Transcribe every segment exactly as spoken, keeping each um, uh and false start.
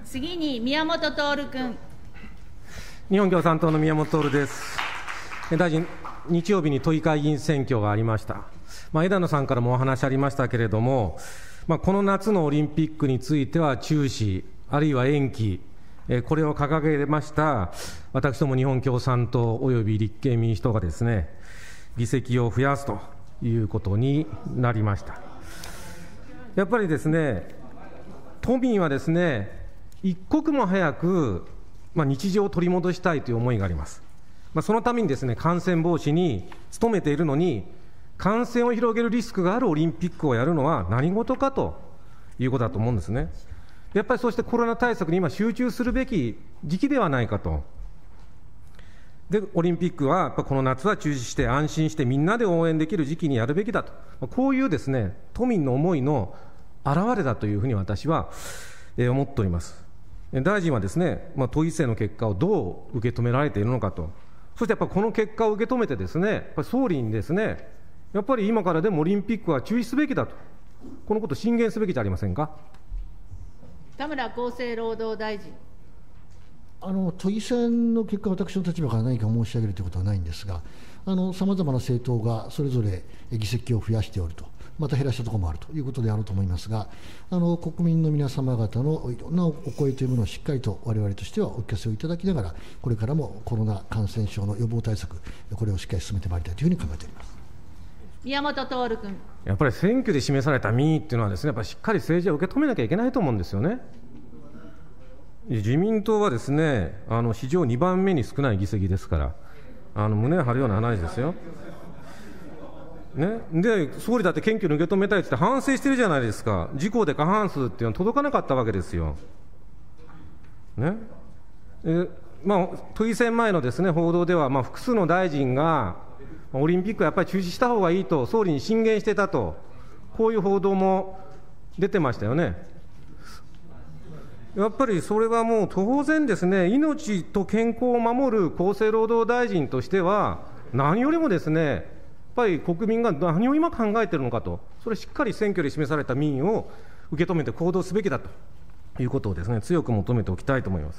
次に宮本徹君。 日本共産党の宮本徹です。大臣、日曜日に都議会議員選挙がありました。まあ、枝野さんからもお話ありましたけれども、まあ、この夏のオリンピックについては中止、あるいは延期、これを掲げました私ども日本共産党および立憲民主党がですね、議席を増やすということになりました。やっぱりですね、都民はですね、一刻も早く、まあ、日常を取り戻したいという思いがあります。まあ、そのためにですね、感染防止に努めているのに、感染を広げるリスクがあるオリンピックをやるのは何事かということだと思うんですね。やっぱりそしてコロナ対策に今集中するべき時期ではないかと。で、オリンピックはやっぱこの夏は中止して安心してみんなで応援できる時期にやるべきだと。こういうですね、都民の思いの表れだというふうに私は思っております。大臣はですね、まあ、都議選の結果をどう受け止められているのかと。そしてやっぱりこの結果を受け止めてですね、やっぱり総理にですね、やっぱり今からでもオリンピックは中止すべきだと。このことを進言すべきじゃありませんか。 田村厚生労働大臣。 あの都議選の結果、私の立場から何か申し上げるということはないんですが、さまざまな政党がそれぞれ議席を増やしておると、また減らしたところもあるということであると思いますが、あの国民の皆様方のいろんなお声というものをしっかりと我々としてはお聞かせをいただきながら、これからもコロナ感染症の予防対策、これをしっかり進めてまいりたいというふうに考えております。 宮本徹君。 やっぱり選挙で示された民意っていうのはですね、やっぱりしっかり政治は受け止めなきゃいけないと思うんですよね。自民党はですね、あの史上にばんめに少ない議席ですから、あの胸を張るような話ですよ。ね、で、総理だって謙虚に受け止めたいって反省してるじゃないですか。自公で過半数っていうのは届かなかったわけですよ。ね、えまあ、都議選前のですね報道では、まあ、複数の大臣がオリンピックはやっぱり中止した方がいいと総理に進言してたと、こういう報道も出てましたよね。やっぱりそれはもう当然ですね、命と健康を守る厚生労働大臣としては、何よりもですね、やっぱり国民が何を今考えているのかと、それしっかり選挙で示された民意を受け止めて行動すべきだということをですね、強く求めておきたいと思います。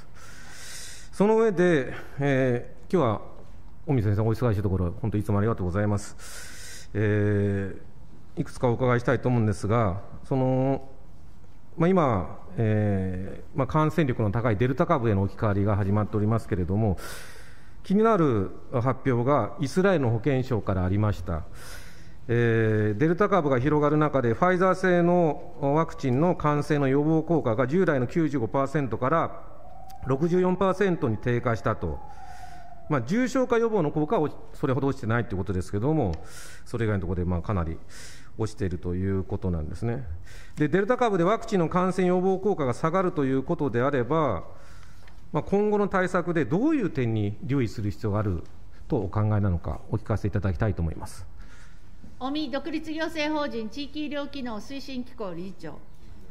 その上で、えー、今日は尾身先生、お忙しいところ、本当にいつもありがとうございます。えー、いくつかお伺いしたいと思うんですが、そのまあ、今、えーまあ、感染力の高いデルタ株への置き換わりが始まっておりますけれども、気になる発表がイスラエルの保健省からありました。えー、デルタ株が広がる中で、ファイザー製のワクチンの感染の予防効果が従来の きゅうじゅうごパーセント から ろくじゅうよんパーセント に低下したと。まあ、重症化予防の効果はそれほど落ちてないということですけれども、それ以外のところでまあかなり落ちているということなんですね。で、デルタ株でワクチンの感染予防効果が下がるということであれば、まあ、今後の対策でどういう点に留意する必要があるとお考えなのか、お聞かせいただきたいと思います。 尾身独立行政法人地域医療機能推進機構理事長。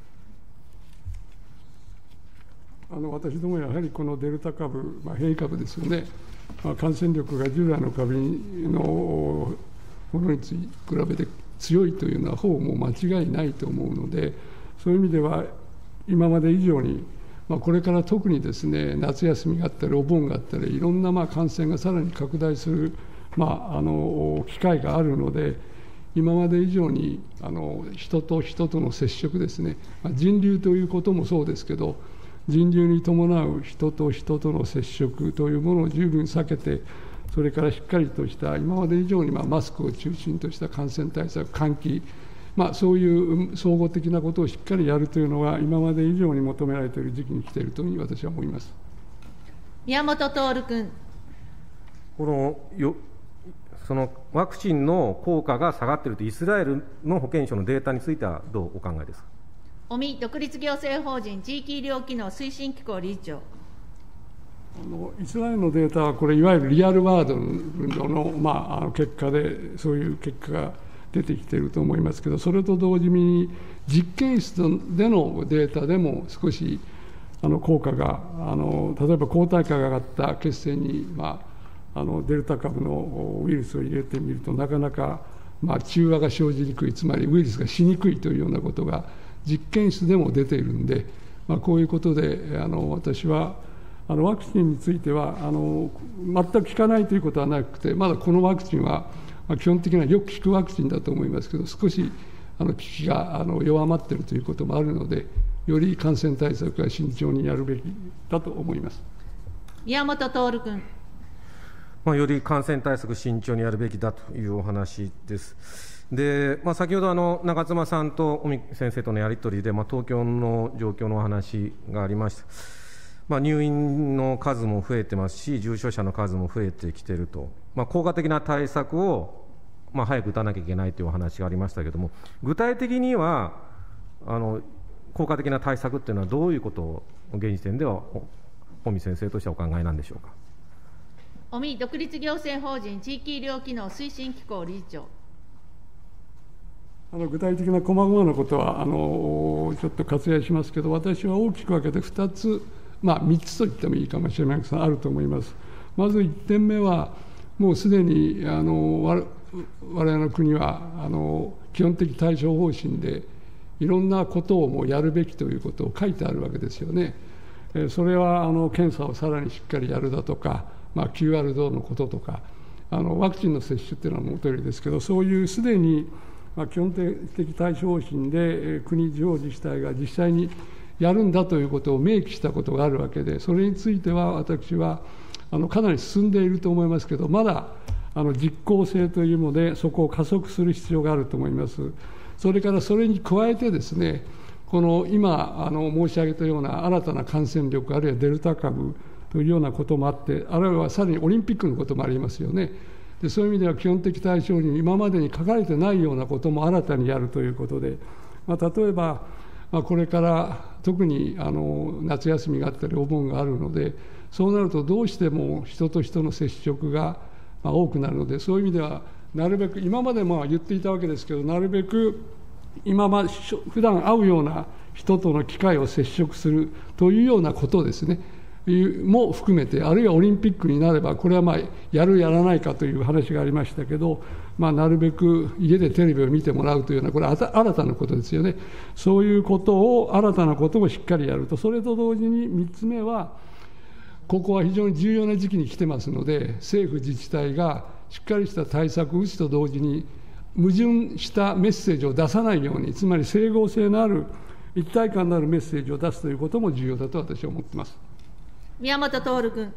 あの私どもやはりこのデルタ株、まあ、変異株ですよね、まあ、感染力が従来の株のものに比べて強いというのはほぼもう間違いないと思うので、そういう意味では今まで以上に、まあ、これから特にですね、夏休みがあったりお盆があったり、いろんなまあ感染がさらに拡大する、まあ、あの機会があるので、今まで以上にあの人と人との接触ですね、まあ、人流ということもそうですけど、人流に伴う人と人との接触というものを十分避けて、それからしっかりとした今まで以上にまあマスクを中心とした感染対策、換気、まあ、そういう総合的なことをしっかりやるというのが今まで以上に求められている時期に来ているというふうに私は思います。 宮本徹君。 このよそのワクチンの効果が下がっているというイスラエルの保健省のデータについてはどうお考えですか。 尾身独立行政法人地域医療機能推進機構理事長。 あのイスラエルのデータは、これ、いわゆるリアルワールドの、まあ、あの結果で、そういう結果が出てきていると思いますけど、それと同時に、実験室でのデータでも少しあの効果があの、例えば抗体価が上がった血栓に、まあ、あのデルタ株のウイルスを入れてみると、なかなか、まあ、中和が生じにくい、つまりウイルスがしにくいというようなことが、実験室でも出ているんで、 まあ、こういうことであの私はあのワクチンについてはあの全く効かないということはなくて、まだこのワクチンは、まあ、基本的にはよく効くワクチンだと思いますけど、少しあの効きがあの弱まっているということもあるので、より感染対策は慎重にやるべきだと思います。 宮本徹君。 まあ、より感染対策慎重にやるべきだというお話です。で、まあ、先ほどあの長妻さんと尾身先生とのやり取りで、まあ、東京の状況のお話がありました。まあ、入院の数も増えてますし、重症者の数も増えてきていると、まあ、効果的な対策を、まあ、早く打たなきゃいけないというお話がありましたけれども、具体的にはあの効果的な対策というのはどういうことを現時点では尾身先生としてはお考えなんでしょうか。 尾身独立行政法人地域医療機能推進機構理事長。 あの具体的な細々なことはあのちょっと割愛しますけど、私は大きく分けてふたつ、まあ、みっつと言ってもいいかもしれません、あると思います。まずいってんめは、もうすでにあの我々の国はあの基本的対処方針で、いろんなことをもうやるべきということを書いてあるわけですよね。それはあの検査をさらにしっかりやるだとか、まあ、キューアール 等のこととか、あのワクチンの接種っていうのはもとよりですけど、そういうすでにまあ基本的対処方針で国、地方自治体が実際にやるんだということを明記したことがあるわけで、それについては私はあのかなり進んでいると思いますけど、まだあの実効性というので、そこを加速する必要があると思います。それからそれに加えてですね、この今あの申し上げたような新たな感染力、あるいはデルタ株というようなこともあって、あるいはさらにオリンピックのこともありますよね。でそういう意味では基本的対象に今までに書かれてないようなことも新たにやるということで、まあ、例えば、まあ、これから特にあの夏休みがあったりお盆があるので、そうなるとどうしても人と人の接触がまあ多くなるので、そういう意味ではなるべく今までまあ言っていたわけですけど、なるべく今まで普段会うような人との機会を接触するというようなことですねも含めて、あるいはオリンピックになれば、これはまあやるやらないかという話がありましたけど、まあ、なるべく家でテレビを見てもらうというような、これは新たなことですよね。そういうことを、新たなことをしっかりやると、それと同時にみっつめは、ここは非常に重要な時期に来てますので、政府自治体がしっかりした対策を打つと同時に、矛盾したメッセージを出さないように、つまり整合性のある一体感のあるメッセージを出すということも重要だと私は思っています。 宮本徹君。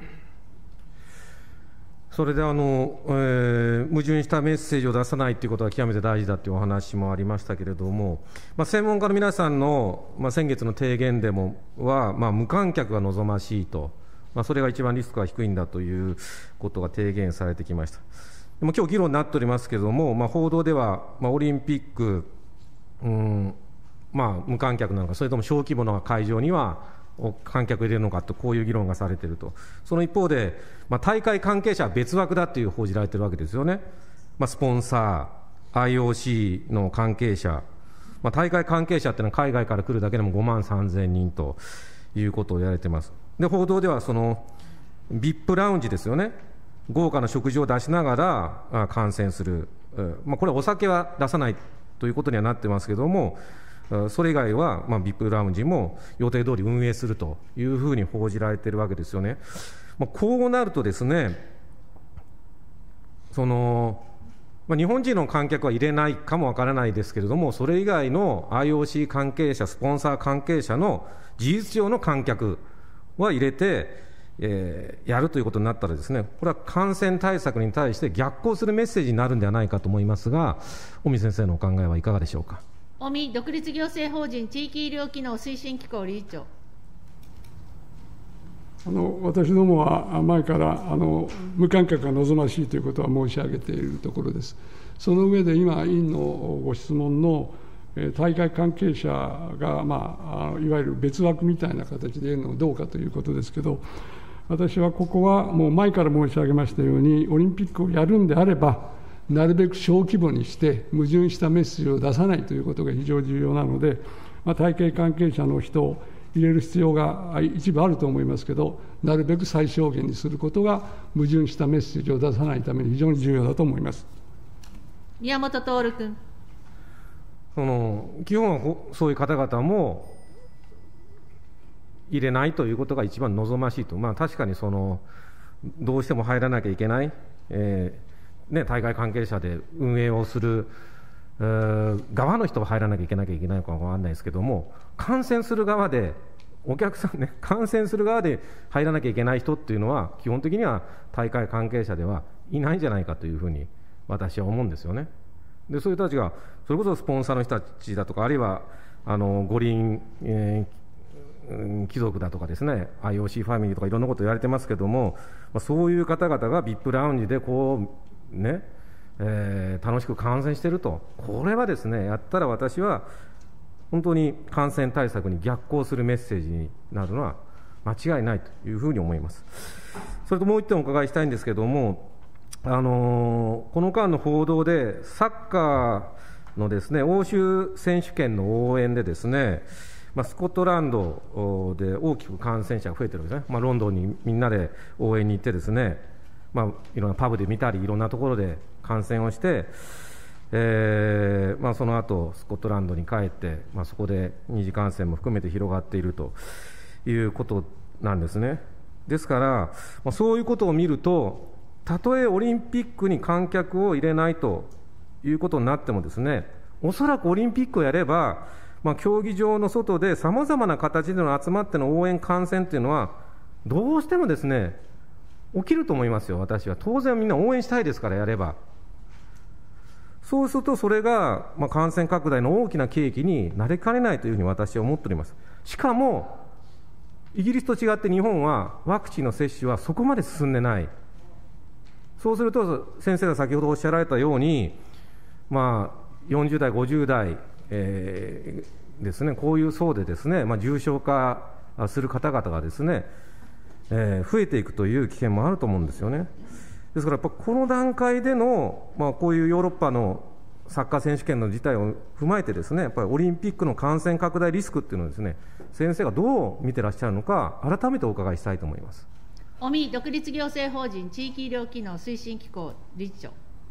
それであの、えー、矛盾したメッセージを出さないということは極めて大事だというお話もありましたけれども、まあ、専門家の皆さんの、まあ、先月の提言でもは、まあ、無観客が望ましいと、まあ、それが一番リスクが低いんだということが提言されてきました。でも今日議論になっておりますけれども、まあ、報道では、まあ、オリンピック、うんまあ、無観客なのか、それとも小規模な会場には観客入れるのかと、こういう議論がされていると。その一方で、まあ、大会関係者は別枠だという報じられているわけですよね。まあ、スポンサー、アイオーシー の関係者、まあ、大会関係者っていうのは海外から来るだけでもごまんさんぜんにんということを言われています。で、報道ではその ブイアイピー ラウンジですよね、豪華な食事を出しながら観戦する、まあ、これはお酒は出さないということにはなってますけれども、それ以外は、まあ、ブイアイピー ラウンジも予定通り運営するというふうに報じられているわけですよね。まあ、こうなるとですね、その、まあ、日本人の観客は入れないかもわからないですけれども、それ以外の アイオーシー 関係者、スポンサー関係者の事実上の観客は入れて、えー、やるということになったらですね、これは感染対策に対して逆行するメッセージになるんではないかと思いますが、尾身先生のお考えはいかがでしょうか。 尾身独立行政法人地域医療機能推進機構理事長。 あの私どもは前からあの無観客が望ましいということは申し上げているところです。その上で今、委員のご質問の大会関係者が、まあ、いわゆる別枠みたいな形でやるのはどうかということですけど、私はここはもう前から申し上げましたように、オリンピックをやるんであれば、なるべく小規模にして矛盾したメッセージを出さないということが非常に重要なので、まあ、大会関係者の人を入れる必要が一部あると思いますけど、なるべく最小限にすることが矛盾したメッセージを出さないために非常に重要だと思います。 宮本徹君。 その基本はそういう方々も入れないということが一番望ましいと、まあ、確かにそのどうしても入らなきゃいけない、えーね、大会関係者で運営をする側の人は入らなきゃいけなきゃいけないのかわからないですけども、観戦する側で、お客さんね、観戦する側で入らなきゃいけない人っていうのは、基本的には大会関係者ではいないんじゃないかというふうに私は思うんですよね。でそういう人たちが、それこそスポンサーの人たちだとか、あるいはあの五輪、えー、貴族だとかですね、アイオーシー ファミリーとかいろんなこと言われてますけども、まあ、そういう方々が ブイアイピー ラウンジでこうね、えー、楽しく観戦していると、これはですね、やったら私は本当に感染対策に逆行するメッセージになるのは間違いないというふうに思います。それともう一点お伺いしたいんですけれども、あのー、この間の報道でサッカーのですね、欧州選手権の応援でですね、まあ、スコットランドで大きく感染者が増えてるんですね、まあ、ロンドンにみんなで応援に行ってですね、まあ、いろんなパブで見たりいろんなところで観戦をして、えーまあ、その後スコットランドに帰って、まあ、そこで二次感染も含めて広がっているということなんですね。ですから、まあ、そういうことを見ると、たとえオリンピックに観客を入れないということになってもですね、おそらくオリンピックをやれば、まあ、競技場の外でさまざまな形での集まっての応援観戦というのはどうしてもですね起きると思いますよ。私は当然みんな応援したいですから、やれば。そうするとそれが、まあ、感染拡大の大きな契機になりかねないというふうに私は思っております。しかもイギリスと違って日本はワクチンの接種はそこまで進んでない。そうすると先生が先ほどおっしゃられたように、まあ、よんじゅう代ごじゅう代、えー、ですね、こういう層でですね、まあ、重症化する方々がですね、えー、増えていくという危険もあると思うんですよね。ですからやっぱこの段階での、まあ、こういうヨーロッパのサッカー選手権の事態を踏まえてですね、やっぱりオリンピックの感染拡大リスクっていうのをですね、先生がどう見てらっしゃるのか改めてお伺いしたいと思います。 尾身独立行政法人地域医療機能推進機構理事長。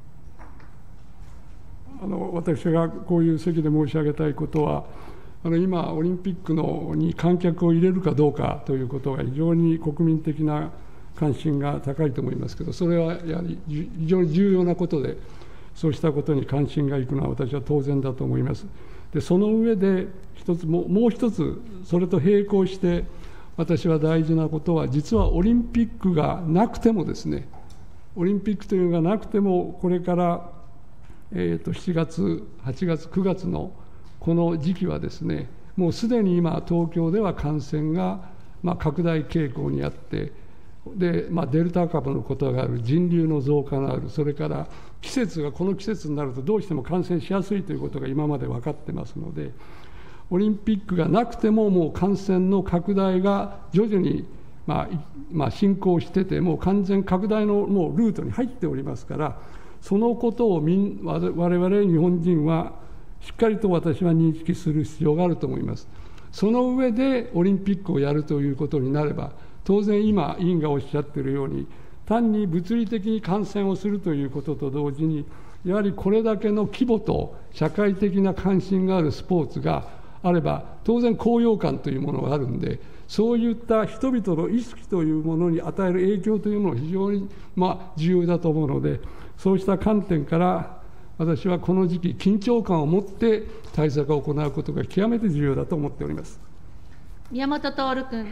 あの私がこういう席で申し上げたいことは、あの今、オリンピックのに観客を入れるかどうかということが非常に国民的な関心が高いと思いますけど、それはやはり非常に重要なことで、そうしたことに関心がいくのは私は当然だと思います。でその上で一つも、もう一つ、それと並行して、私は大事なことは、実はオリンピックがなくてもですね、オリンピックというのがなくても、これから、えー、としちがつ、はちがつ、くがつのこの時期はですね、もうすでに今、東京では感染が、まあ、拡大傾向にあって、でまあ、デルタ株のことがある、人流の増加がある、それから季節がこの季節になると、どうしても感染しやすいということが今まで分かってますので、オリンピックがなくても、もう感染の拡大が徐々に、まあまあ、進行してて、もう完全拡大のもうルートに入っておりますから、そのことをみん我々日本人はしっかりと私は認識する必要があると思います。その上でオリンピックをやるということになれば、当然今、委員がおっしゃっているように、単に物理的に感染をするということと同時に、やはりこれだけの規模と社会的な関心があるスポーツがあれば、当然高揚感というものがあるんで、そういった人々の意識というものに与える影響というのも非常に、まあ、重要だと思うので、そうした観点から私はこの時期緊張感を持って対策を行うことが極めて重要だと思っております。 宮本徹君。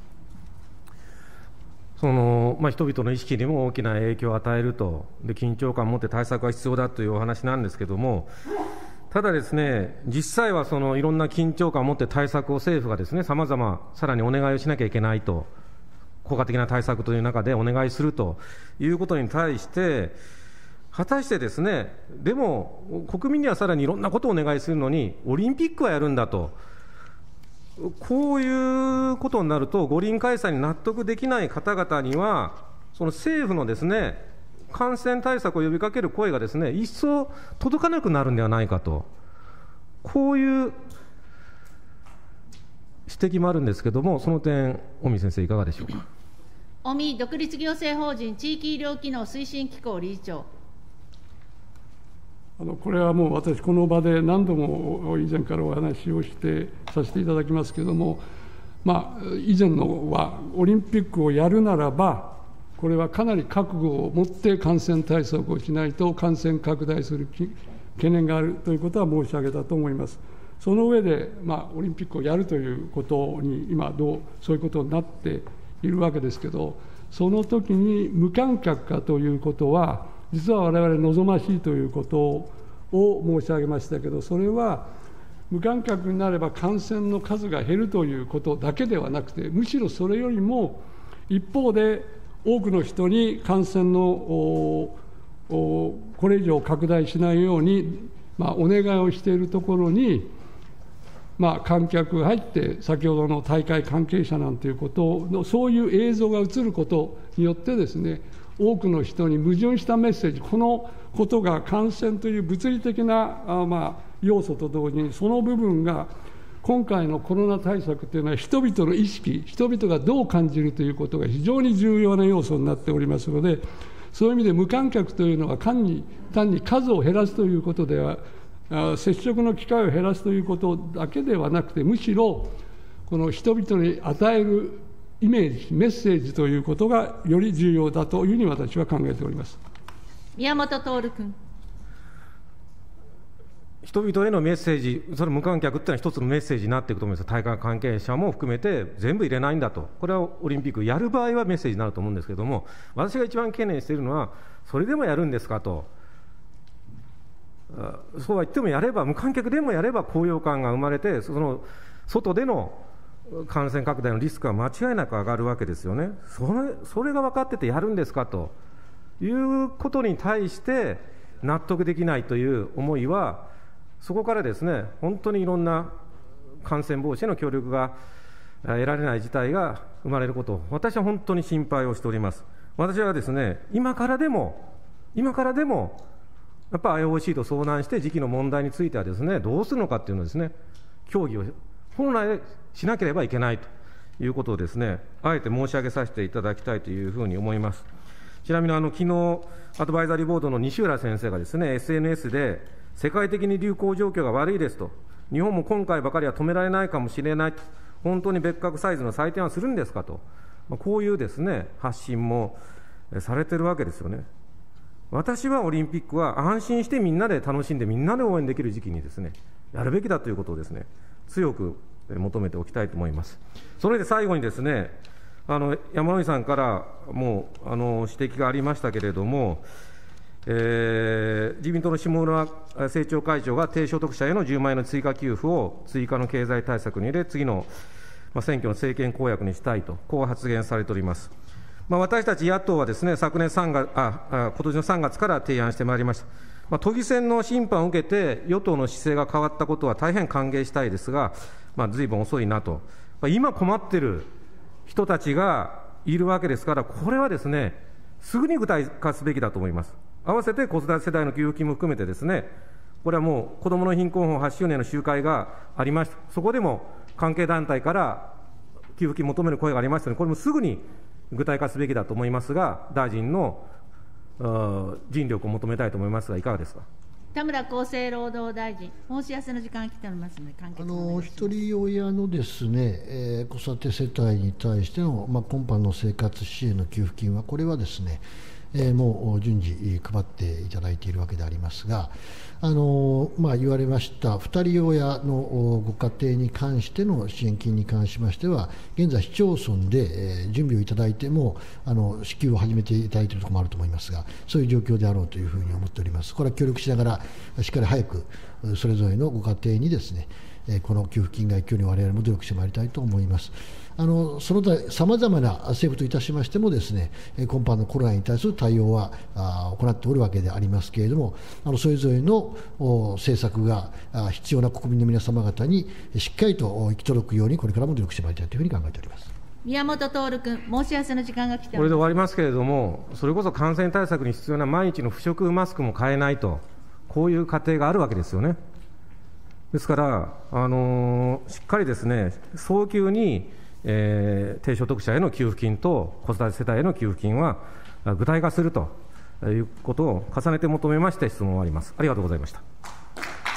そのまあ、人々の意識にも大きな影響を与えると、で緊張感を持って対策が必要だというお話なんですけれども、ただですね、実際はそのいろんな緊張感を持って対策を政府がですね、さまざまさらにお願いをしなきゃいけないと、効果的な対策という中でお願いするということに対して、果たしてですね、でも国民にはさらにいろんなことをお願いするのに、オリンピックはやるんだと。こういうことになると、五輪開催に納得できない方々には、その政府のですね、感染対策を呼びかける声がですね、一層届かなくなるんではないかと、こういう指摘もあるんですけれども、その点、尾身先生、いかがでしょうか。 尾身独立行政法人地域医療機能推進機構理事長。 あのこれはもう私、この場で何度も以前からお話をしてさせていただきますけれども、 まあ、以前のは、オリンピックをやるならば、これはかなり覚悟を持って感染対策をしないと、感染拡大する懸念があるということは申し上げたと思います。その上で、まあ、オリンピックをやるということに、今どう、そういうことになっているわけですけど、その時に無観客化ということは、実は我々望ましいということを申し上げましたけど、それは、無観客になれば感染の数が減るということだけではなくて、むしろそれよりも一方で多くの人に感染のこれ以上拡大しないように、まあ、お願いをしているところに、まあ、観客が入って、先ほどの大会関係者なんていうことの、そういう映像が映ることによってですね、多くの人に矛盾したメッセージ、このことが感染という物理的なあ、まあ、要素と同時に、その部分が今回のコロナ対策というのは、人々の意識、人々がどう感じるということが非常に重要な要素になっておりますので、そういう意味で無観客というのは単に、単に数を減らすということでは、接触の機会を減らすということだけではなくて、むしろこの人々に与えるイメージ、メッセージということがより重要だというふうに私は考えております。 宮本徹君。 人々へのメッセージ、それ無観客っていうのは一つのメッセージになっていくと思います。大会関係者も含めて全部入れないんだと、これはオリンピックやる場合はメッセージになると思うんですけれども、私が一番懸念しているのは、それでもやるんですかと、そうは言ってもやれば、無観客でもやれば高揚感が生まれて、その外での感染拡大のリスクは間違いなく上がるわけですよね。それ、それが分かっててやるんですかということに対して納得できないという思いは、そこからですね、本当にいろんな感染防止への協力が得られない事態が生まれることを、私は本当に心配をしております。私はですね、今からでも、今からでも、やっぱり アイオーシー と相談して、時期の問題についてはですね、どうするのかっていうのをですね、協議を本来しなければいけないということをですね、あえて申し上げさせていただきたいというふうに思います。ちなみにあの昨日アドバイザリーボードの西浦先生がですね、エスエヌエス で世界的に流行状況が悪いですと、日本も今回ばかりは止められないかもしれないと、本当に別格サイズの採点はするんですかと、まあ、こういうですね発信もされているわけですよね。私はオリンピックは安心してみんなで楽しんで、みんなで応援できる時期にですねやるべきだということをですね強く求めておきたいと思います。それで最後にですね、あの山井さんからもあの指摘がありましたけれども、えー、自民党の下村政調会長が低所得者へのじゅうまんえんの追加給付を追加の経済対策に入れ、次の選挙の政権公約にしたいと、こう発言されております。まあ、私たち野党はですね、昨年さんがつ、あ、あ今年のさんがつから提案してまいりました。まあ、都議選の審判を受けて、与党の姿勢が変わったことは大変歓迎したいですが、まあ、ずいぶん遅いなと、まあ、今困っている人たちがいるわけですから、これはですね、すぐに具体化すべきだと思います。合わせて子育て世代の給付金も含めてですね、これはもう子どもの貧困法はちしゅうねんの集会がありました。そこでも関係団体から給付金求める声がありましたので、これもすぐに具体化すべきだと思いますが、大臣の尽力を求めたいと思いますが、いかがですか。 田村厚生労働大臣、申し合わせの時間が来ておりますので、簡潔にお願いします。 ひとり親のですね、えー、子育て世帯に対しての、まあ、今般の生活支援の給付金は、これはですね、えー、もう順次配っていただいているわけでありますが、あのまあ、言われましたふたり親のご家庭に関しての支援金に関しましては、現在市町村で、えー、準備をいただいてもあの支給を始めていただいているところもあると思いますが、そういう状況であろうというふうに思っております。これは協力しながらしっかり早くそれぞれのご家庭にですね、この給付金が行くように我々も努力してまいりたいと思います。あのその他さまざまな政府といたしましてもですね、今般のコロナに対する対応はあ行っておるわけでありますけれども、あのそれぞれの政策が必要な国民の皆様方にしっかりと行き届くように、これからも努力してまいりたいというふうに考えております。 宮本徹君、申し合わせの時間が来ております。 これで終わりますけれども、それこそ感染対策に必要な毎日の不織布マスクも買えないと、こういう家庭があるわけですよね。ですから、あのー、しっかりですね、早急に、えー、低所得者への給付金と子育て世帯への給付金は具体化するということを重ねて求めまして質問を終わります。ありがとうございました。